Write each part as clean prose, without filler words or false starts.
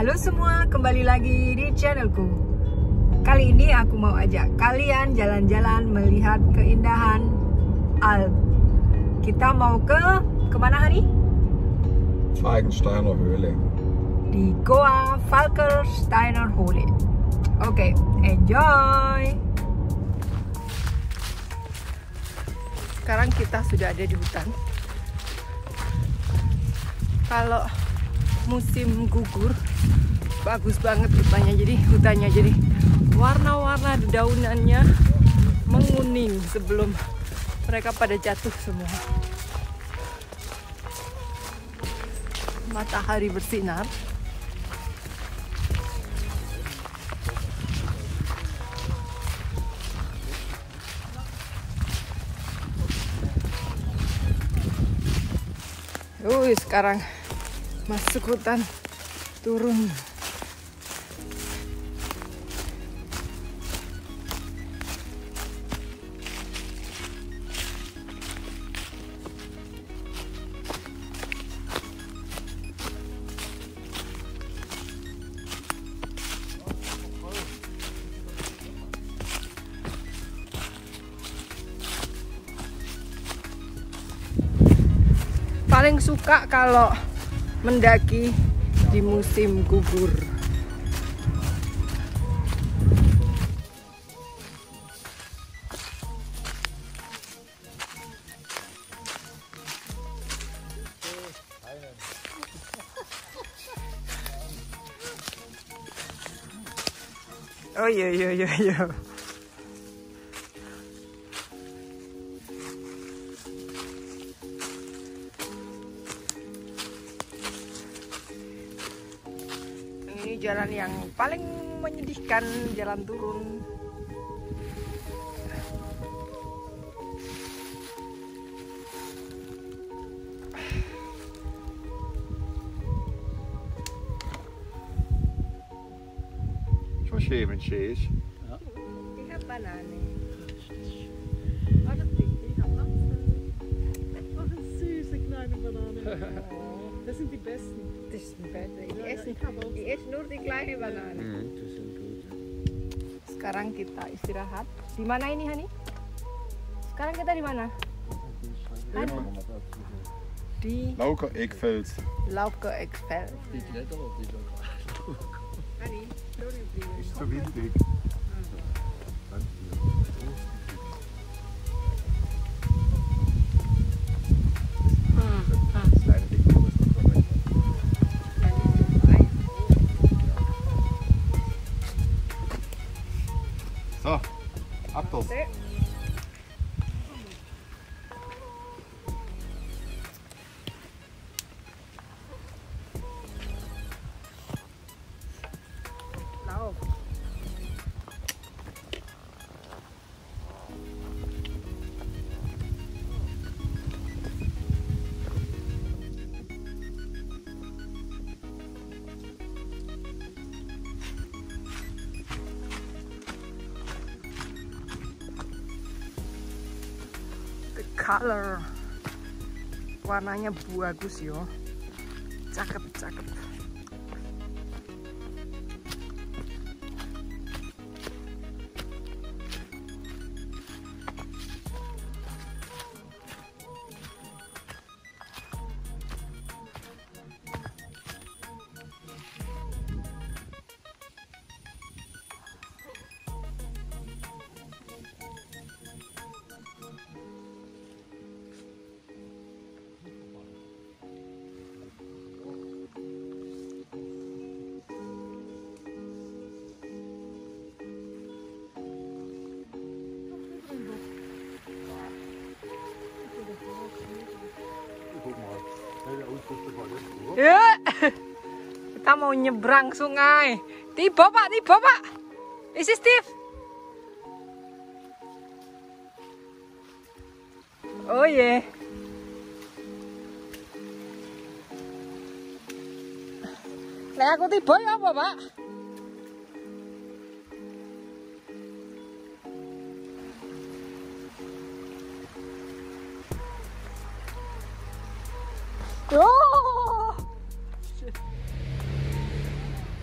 Halo semua, kembali lagi di channelku. Kali ini aku mau ajak kalian jalan-jalan melihat keindahan Alp. Kita mau kemana hari? Falkensteiner Höhle. Di Goa Falkensteiner Höhle. Oke, enjoy. Sekarang kita sudah ada di hutan. Kalau musim gugur bagus banget hutannya, jadi warna-warna daunannya menguning sebelum mereka pada jatuh semua. Matahari bersinar. Sekarang masuk hutan, turun. Paling suka kalau mendaki di musim gugur. Oh iya. Ini jalan yang paling menyedihkan, jalan turun. Verschämen Chees. Ja. Ich habe Banane. Oh, das Ding, ich habe Apfel. Ach, süße kleine Banane. Das sind die besten. Das ist besser. Ich esse nur die kleine Banane. Das sind gut. Sekarang kita istirahat. Di mana ini, Hani? Sekarang kita di mana? Di Lauker Eckfels. Lauke Eckfels. Hani, Ist zu windig. So, Abtos. Lauf. The color, warnanya bagus yo, cakep. Ya, kita mau nyebrang sungai. Tiba pak. Isi Steve. Oh yeah. Lek aku tiba ya apa pak? Oh.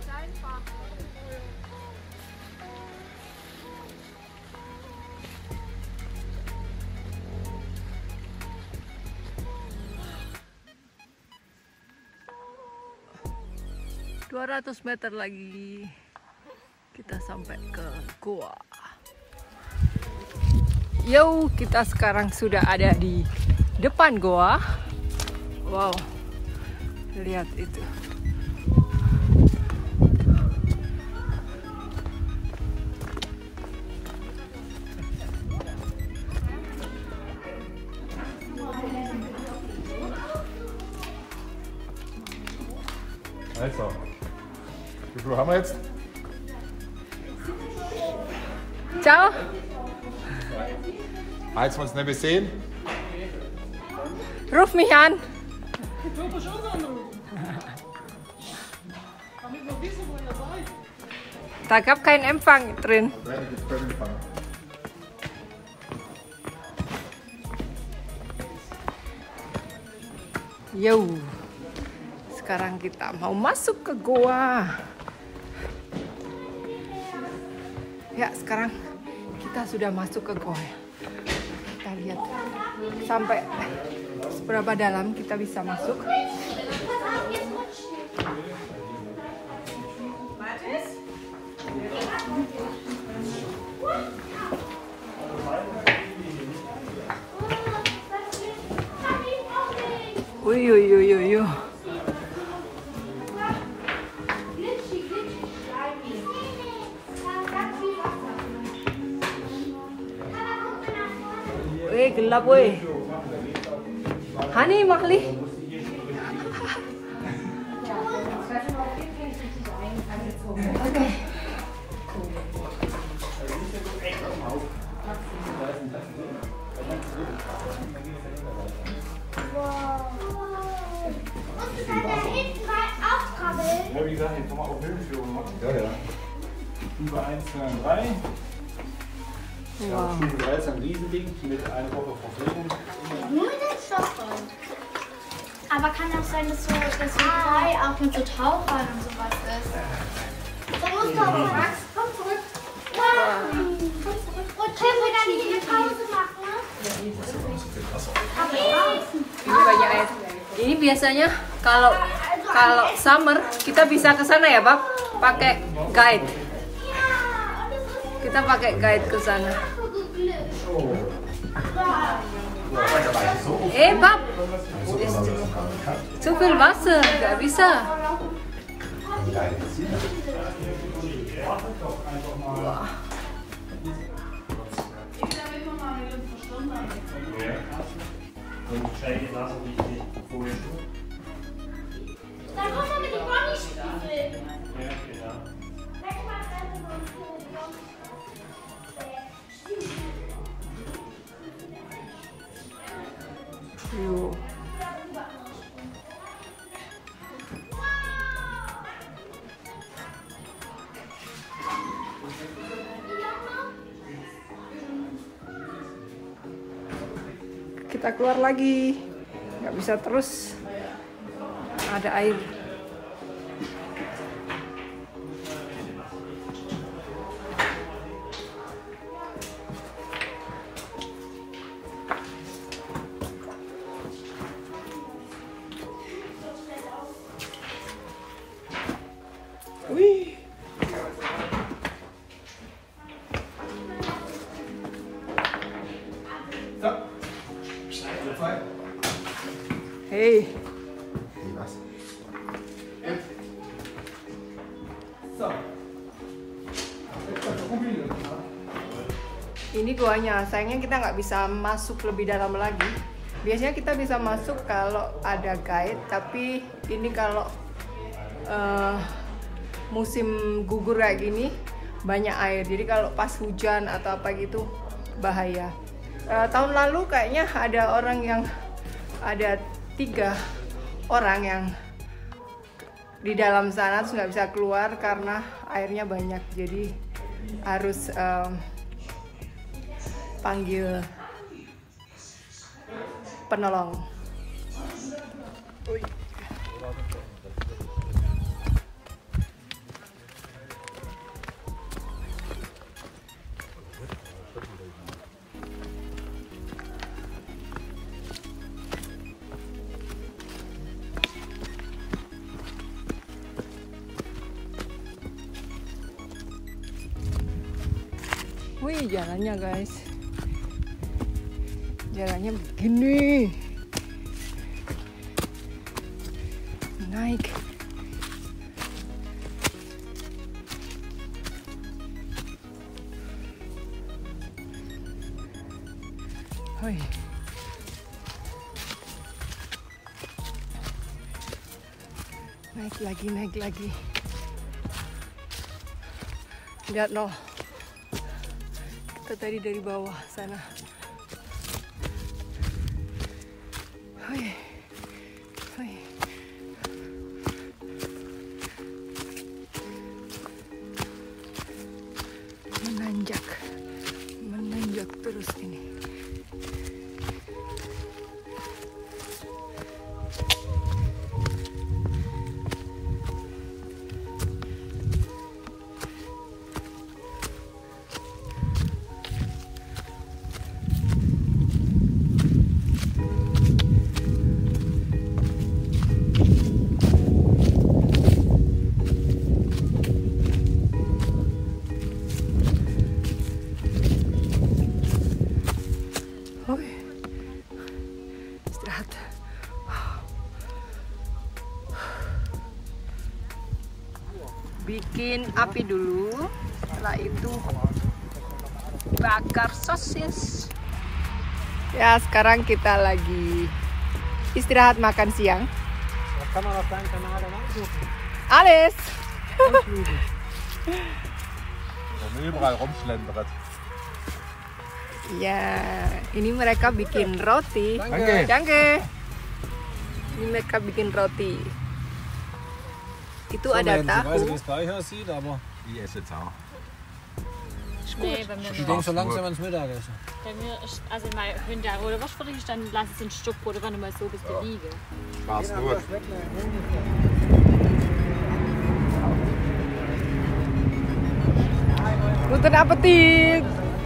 200 meter lagi kita sampai ke goa. Yo, kita sekarang sudah ada di depan goa. Wow, lihat itu. Also, wie viel haben wir jetzt? Ciao. Als wir uns nicht mehr sehen, Ruf mich an. Ich würde schon anrufen. Damit wir wissen, wo ihr seid. Da gab keinen Empfang drin. nein, gibt es keinen Empfang. Yo, sekarang kita mau masuk ke goa. Ya, sekarang kita sudah masuk ke goa. Kita lihat sampai seberapa dalam kita bisa masuk. Wih, wih, gelap wih. Hani, Mahli. Oke. Ja, wie gesagt, jetzt nochmal auf Höhenführung machen. Ja, ja. Stufe 1, 2, 3. Ja, Wow. Stufe 3 ist ein Riesending mit einer Woche Verpflegung. Nur mit den Stoffrollen. Aber kann auch sein, dass so 3 auch mit so Tauchern und sowas ist. Dann musst du aber Max, komm zurück. Komm zurück. Und können wir dann hier eine Pause machen, ne? Aber Ini banyak air. Ini biasanya kalau summer kita bisa ke sana ya, Bab? Pakai guide. Kita pakai guide ke sana. Bab, zu viel Wasser, nggak bisa. Wah. dann kommen wir mit den Bonnie-Stiefeln. Yo. Kita keluar lagi, nggak bisa terus, ada air. Wih. Hey. Wie was? Ini goanya, sayangnya kita nggak bisa masuk lebih dalam lagi. Biasanya kita bisa masuk kalau ada guide, tapi ini kalau musim gugur kayak gini banyak air. Jadi kalau pas hujan atau apa gitu bahaya. Tahun lalu kayaknya ada 3 orang yang di dalam sana terus nggak bisa keluar karena airnya banyak. Jadi harus panggil penolong. Wih, jalannya guys. Jalannya begini. Naik. Wih. Naik lagi. Lihat noh. Kita tadi dari bawah sana. Wih. Wih. Menanjak terus ini. Istirahat. Bikin api dulu, setelah itu bakar sosis. Ya, sekarang kita lagi istirahat makan siang. Alles. Überall rumschlendert. Ya, ini mereka bikin roti. Danke. Danke. Ini mereka bikin roti. Itu ada tahu. Wie es bei euch aussieht, aber Ich esse jetzt auch. Nee, bei mir die nicht. gehen so langsam ans Mittagessen. Bei mir ist, also mal, wenn der rote Wurst fertig ist, dann lass es in Stückbrot, wenn mal so bis die liege. Mach's gut. Guten Appetit.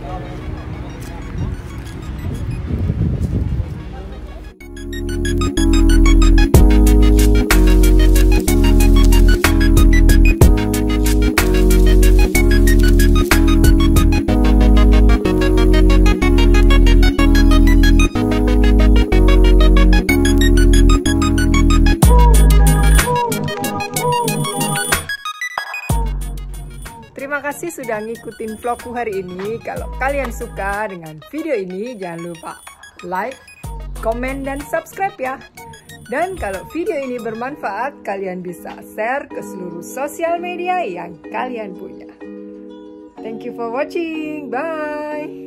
Terima kasih sudah ngikutin vlogku hari ini. Kalau kalian suka dengan video ini, jangan lupa like, komen, dan subscribe ya. Dan kalau video ini bermanfaat, kalian bisa share ke seluruh sosial media yang kalian punya. Thank you for watching. Bye.